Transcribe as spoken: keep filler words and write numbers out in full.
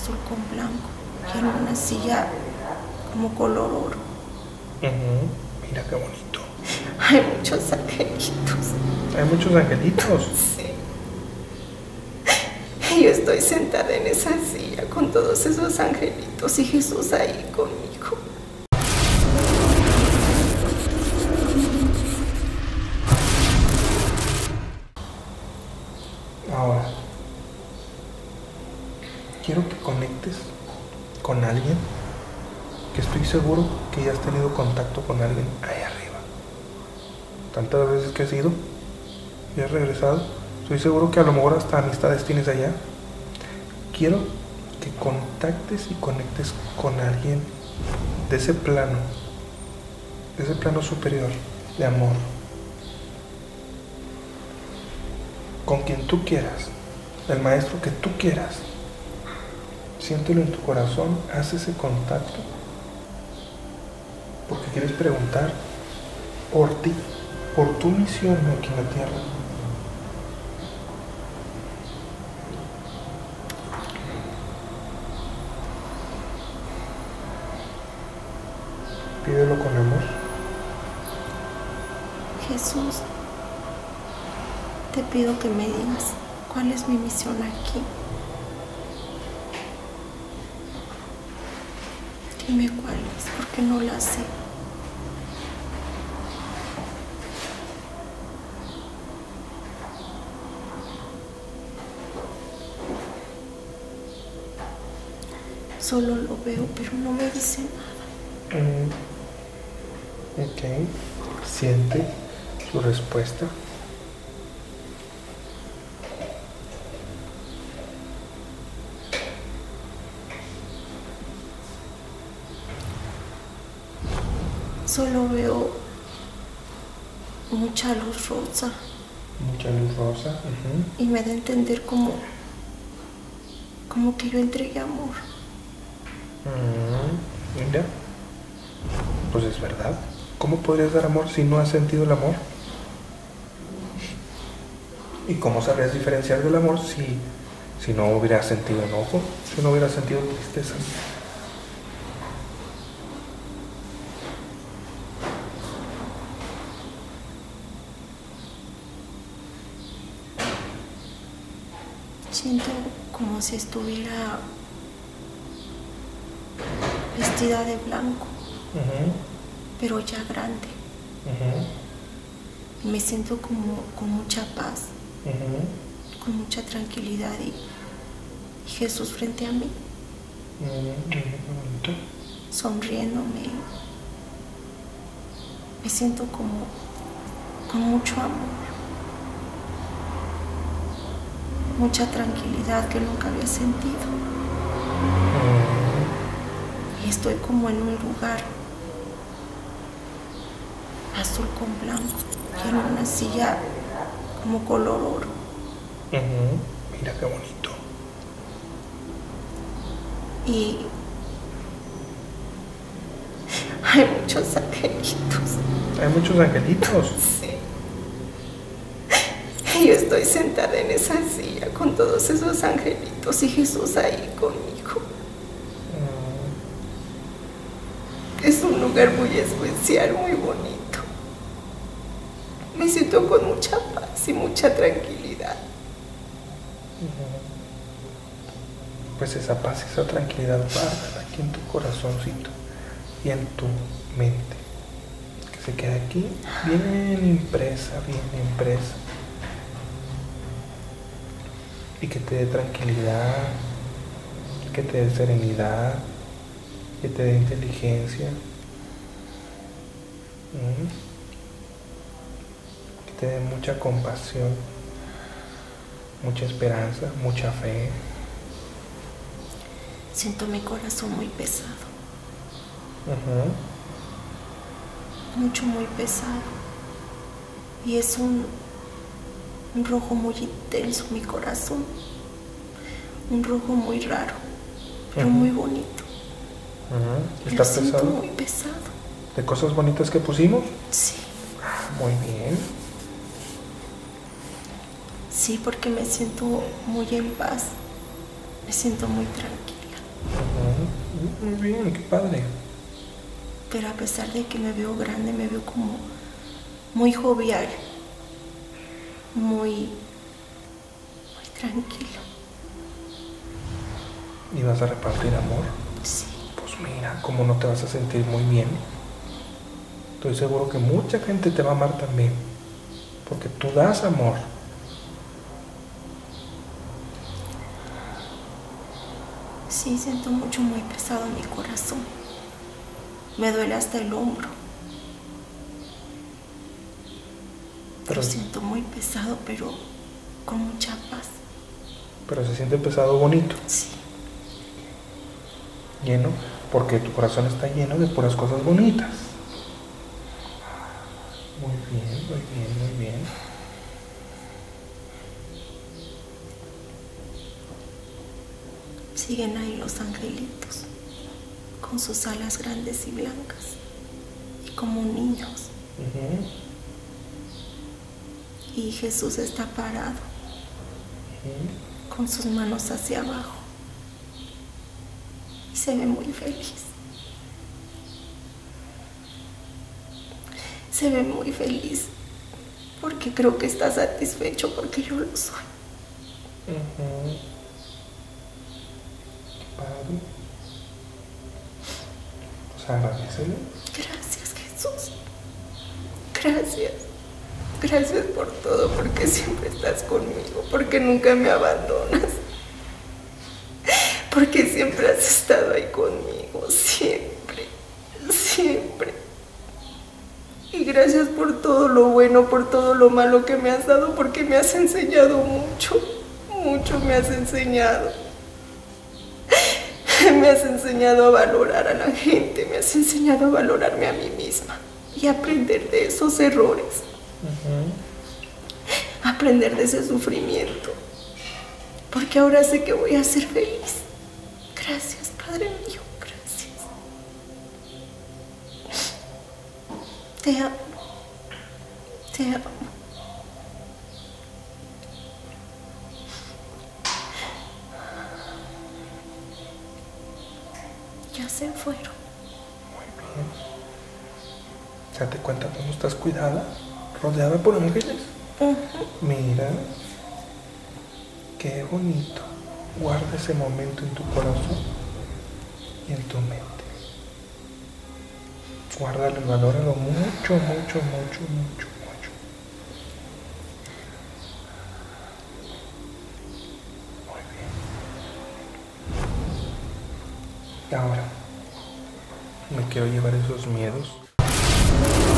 azul con blanco y en una silla como color oro. Uh-huh. Mira qué bonito. Hay muchos angelitos. Hay muchos angelitos. Sí. Y yo estoy sentada en esa silla con todos esos angelitos y Jesús ahí conmigo. Ahora, quiero que conectes con alguien que estoy seguro que ya has tenido contacto con alguien ahí arriba. Tantas veces que has ido y has regresado, estoy seguro que a lo mejor hasta amistades tienes allá. Quiero que contactes y conectes con alguien de ese plano, de ese plano superior de amor, con quien tú quieras, el maestro que tú quieras. Siéntelo en tu corazón, haz ese contacto, porque quieres preguntar por ti, por tu misión aquí en la tierra. Pídelo con amor. Jesús, te pido que me digas cuál es mi misión aquí. Dime cuál es, porque no la sé. Solo lo veo, pero no me dice nada. Mm. Ok, siente su respuesta. Solo veo mucha luz rosa. Mucha luz rosa. Uh-huh. Y me da a entender como, como que yo entregué amor. Mm, mira, pues es verdad. ¿Cómo podrías dar amor si no has sentido el amor? ¿Y cómo sabrías diferenciar del amor si, si no hubieras sentido enojo, si no hubieras sentido tristeza? Siento como si estuviera vestida de blanco, Uh-huh. pero ya grande. Uh-huh. Me siento como con mucha paz, Uh-huh. con mucha tranquilidad y, y Jesús frente a mí, Uh-huh. sonriéndome. Me siento como con mucho amor, mucha tranquilidad que nunca había sentido. Uh-huh. Y estoy como en un lugar azul con blanco y en una silla como color oro. Uh-huh. Mira qué bonito. Y hay muchos angelitos. Hay muchos angelitos. Sí. Y yo estoy sentada en esa silla con todos esos angelitos y Jesús ahí conmigo. Uh-huh. Es un lugar muy especial, muy bonito. Me siento con mucha paz y mucha tranquilidad. Uh-huh. Pues esa paz y esa tranquilidad guardan aquí en tu corazoncito y en tu mente, que se quede aquí bien impresa, bien impresa, y que te dé tranquilidad, que te dé serenidad, que te dé inteligencia, ¿Mm? que te dé mucha compasión, mucha esperanza, mucha fe. Siento mi corazón muy pesado. Uh-huh. Mucho, muy pesado. Y es un, un rojo muy intenso mi corazón. Un rojo muy raro, pero Uh-huh. muy bonito. Uh-huh. Lo ¿Estás siento pesado? muy pesado. ¿De cosas bonitas que pusimos? Sí. Ah, muy bien. Sí, porque me siento muy en paz. Me siento muy tranquila. Uh-huh. Muy bien, qué padre. Pero a pesar de que me veo grande, me veo como muy jovial, muy, muy tranquilo. ¿Y vas a repartir amor? Sí. Pues mira, ¿cómo no te vas a sentir muy bien? Estoy seguro que mucha gente te va a amar también, porque tú das amor. Sí, siento mucho, muy pesado mi corazón. Me duele hasta el hombro. Pero, Lo siento muy pesado, pero con mucha paz. pero se siente pesado bonito. Sí. Lleno, porque tu corazón está lleno de puras cosas bonitas. Muy bien, muy bien, muy bien. Siguen ahí los angelitos, con sus alas grandes y blancas, y como niños. Uh-huh. Y Jesús está parado, Uh-huh. con sus manos hacia abajo, y se ve muy feliz. Se ve muy feliz, porque creo que está satisfecho, porque yo lo soy. Uh-huh. Padre. Pues agradecele. Gracias, Jesús. Gracias. Gracias por todo, porque siempre estás conmigo, porque nunca me abandonas, porque siempre has estado ahí conmigo, siempre, siempre. Y gracias por todo lo bueno, por todo lo malo que me has dado, porque me has enseñado mucho, mucho me has enseñado. Me has enseñado a valorar a la gente, me has enseñado a valorarme a mí misma y aprender de esos errores. Uh-huh. Aprender de ese sufrimiento, porque ahora sé que voy a ser feliz. Gracias, Padre mío, gracias. Te amo, te amo. Ya se fueron. Muy bien. Date cuenta cómo estás cuidada, rodeada por ángeles. Uh-huh. Mira, qué bonito. Guarda ese momento en tu corazón y en tu mente. Guárdalo y valóralo mucho, mucho, mucho, mucho, mucho. Muy bien. Ahora, me quiero llevar esos miedos